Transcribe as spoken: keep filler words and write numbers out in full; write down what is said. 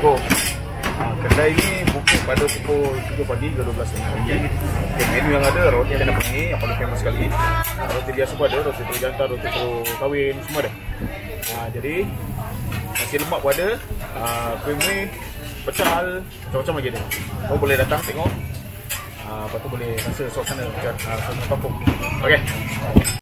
Assalamualaikum. Ha, kedai ni buka pada pukul tiga pagi ke dua belas pagi. Okay, menu yang ada roti canai penyih yang paling famous sekali. Roti biasa pun ada, roti telur jantan, roti telur kahwin, semua ada. Ha, jadi nasi lemak pun ada, ha, kuih muih, pecal, macam-macam lagi ada. Kau boleh datang tengok. Ha, lepas tu boleh rasa suasana macam uh, suasana kampung. Okey.